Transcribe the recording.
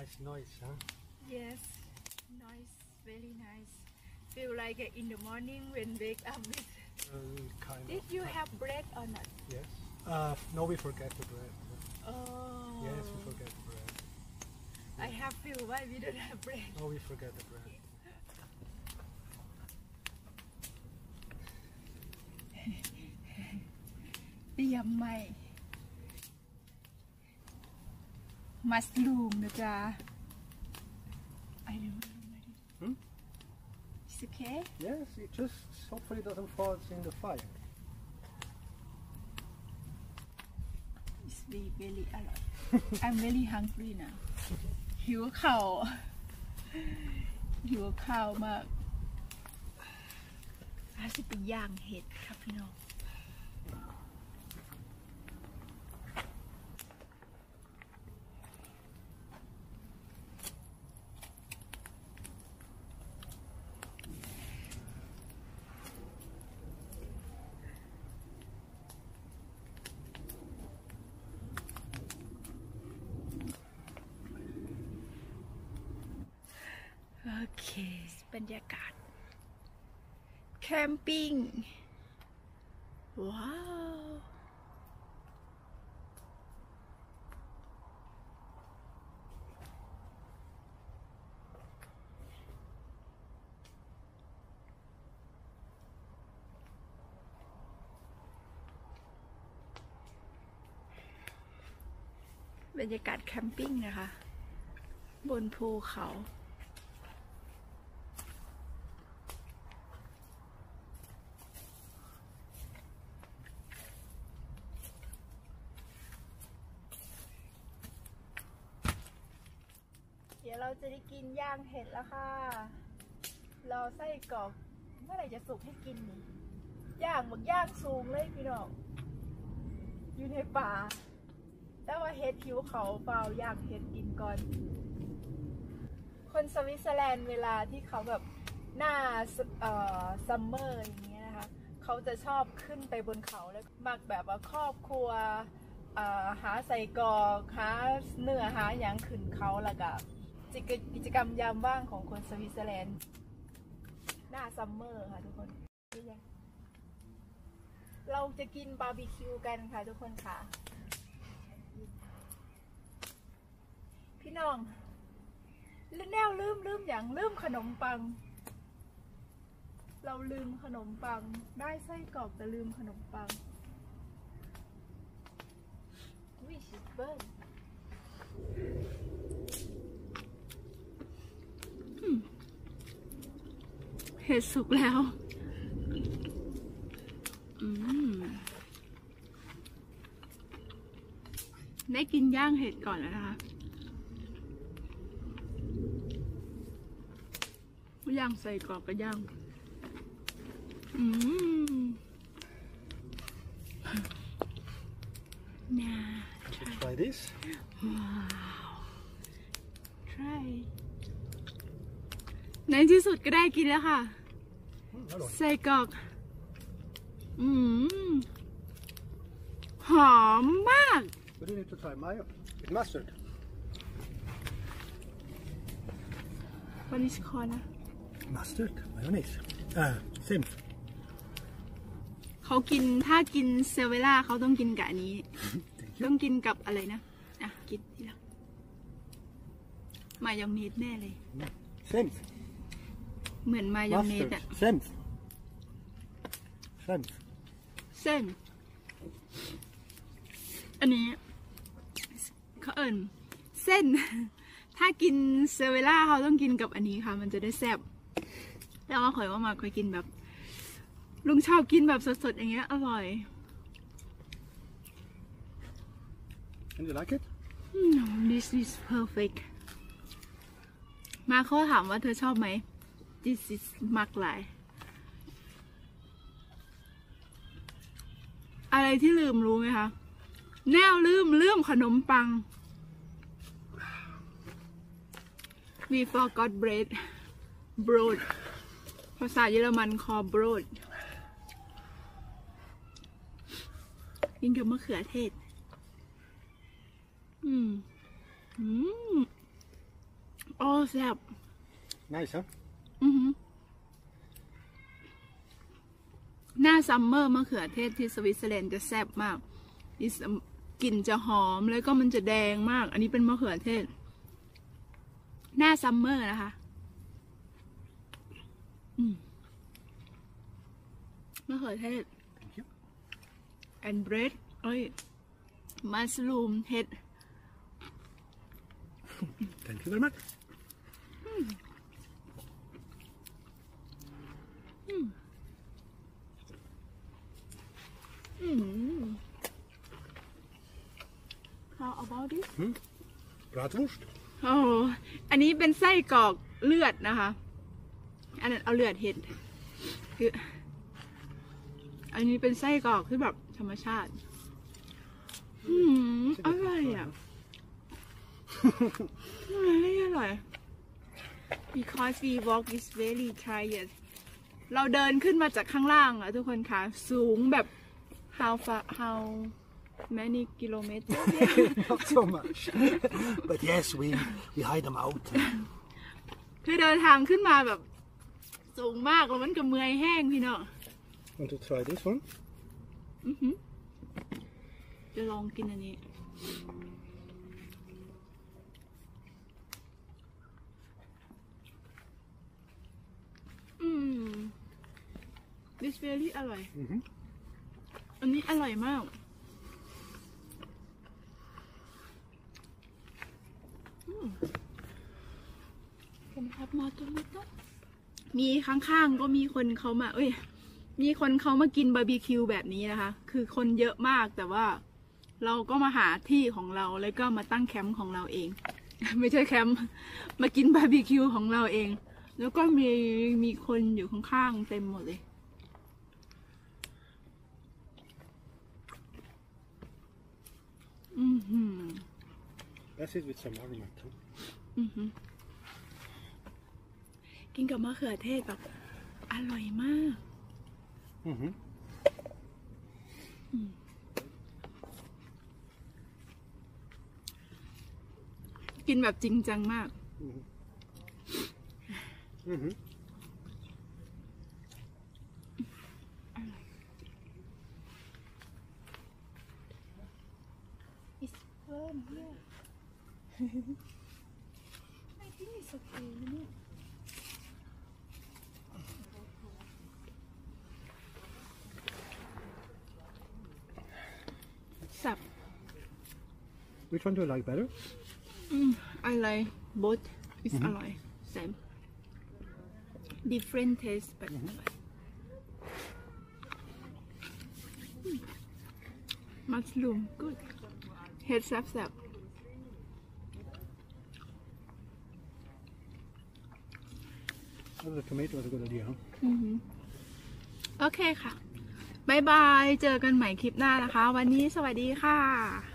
Nice noise, huh? Yes, nice, very nice. Feel like in the morning when wake up with. Kind Did of. you have bread or not? Yes. No, we forget the bread. Oh. Yes, we forget the bread. I have feel why we don't have bread. No, we forget the bread. เตรียมไหมมัสลูมนะจ๊ะ I don't know. It's okay? Yes, it just hopefully doesn't fall in the fire. It's very อร่อย I'm very hungry now หิวข้าวมากอาจจะไปย่างเห็ดครับพี่น้องโอเคบรรยากาศแคมปิ้งว้าวบรรยากาศแคมปิ้งนะคะบนภูเขาเดี๋ยวเราจะได้กินย่างเห็ดแล้วค่ะรอไส้กรอกเมื่อไหร่จะสุกให้กินย่างหมึกย่างสูงเลยพี่น้องอยู่ในป่าแต่ว่าเห็ดผิวเขาเปล่าย่างเห็ดกินก่อนคนสวิตเซอร์แลนด์เวลาที่เขาแบบหน้าซัมเมอร์อย่างเงี้ยนะคะเขาจะชอบขึ้นไปบนเขาแล้วมักแบบว่าครอบครัวหาใส่กรอกหาเนื้อหาอย่างขึ้นเขาแล้วก็กิจกรรมยามว่างของคนสวิตเซอร์แลนด์หน้าซัมเมอร์ค่ะทุกคนเราจะกินบาร์บีคิวกันค่ะทุกคนค่ะพี่น้องแนวลืมอย่างลืมขนมปังเราลืมขนมปังได้ไส้กรอกแต่ลืมขนมปังวิชิเบิร์นเห็ดสุกแล้วได้กินย่างเห็ดก่อนแล้วนะคะย่างใส่กรอกก็ย่างน่า Try this. Wow. Try. ในที่สุดก็ได้กินแล้วค่ะใส่กรอกหอมมาก We need to try mayo. With mustard. What is it called นะ Mustard, mayonnaise. Same. เขากินถ้ากินเซเวล่าเขาต้องกินกับอันนี้ต้องกินกับอะไรนะกินทีละมายองเนสแน่เลย Same. เหมือนมายองเนสอะ Same. เส้นอันนี้เขาเส้นถ้ากินเซเวล่าเขาต้องกินกับอันนี้ค่ะมันจะได้แซ่บแต่ว่าข่อยว่ามาเคยกินแบบลุงชอบกินแบบสดๆอย่างเงี้ยอร่อย And you like it? No, this is perfect มาเขาถามว่าเธอชอบไหม This is มักหลายอะไรที่ลืมรู้ไหมคะแนวลืมขนมปัง We forgot bread broad ภาษาเยอรมันคอ broad กินกับมะเขือเทศโอ้แซ่บ Nice, huh? หน้าซัมเมอร์มะเขือเทศที่สวิตเซอร์แลนด์จะแซ่บมากกลิ่นจะหอมแล้วก็มันจะแดงมากอันนี้เป็นมะเขือเทศหน้าซัมเมอร์นะคะมะเขือเทศ Thank you. and bread เอ้ยมัสลูมเห็ด Thank you very much. How about this? Bratwurst. โอ้อันนี้เป็นไส้กรอกเลือดนะคะอันนั้นเอาเลือดเห็ดคืออันนี้เป็นไส้กรอกที่แบบธรรมชาติอร่อยอ่ะอร่อย because we walk is very tired เราเดินขึ้นมาจากข้างล่างอ่ะทุกคนค่ะสูงแบบ how many kilometers Not so much. But yes, we hide them out. คือเดินทางขึ้นมาแบบสูงมากแล้วมันก็เมื่อยแห้งพี่เนาะ Want to try this one? จะลองกินอันนี้ดิสเบอรี่อร่อยอันนี้อร่อยมากเป็นครับมาตัวนี้ก็มีข้างๆก็มีคนเขามามีคนเขามากินบาร์บีคิวแบบนี้นะคะคือคนเยอะมากแต่ว่าเราก็มาหาที่ของเราแล้วก็มาตั้งแคมป์ของเราเอง ไม่ใช่แคมป์มากินบาร์บีคิวของเราเองแล้วก็มีคนอยู่ข้างๆเต็มหมดเลย That's it with some aromate. กินกับมะเขือเทศแบบอร่อยมาก กินแบบจริงจังมากI think it's okay เนี่ยสับ Which one do you like better? I like both. It's อร่อย same different taste but อร่อยมัสลูม good เห็ดแซ่บ The tomato was a good idea, huh? โอเคค่ะ บ๊ายบาย เจอกันใหม่คลิปหน้านะคะ วันนี้สวัสดีค่ะ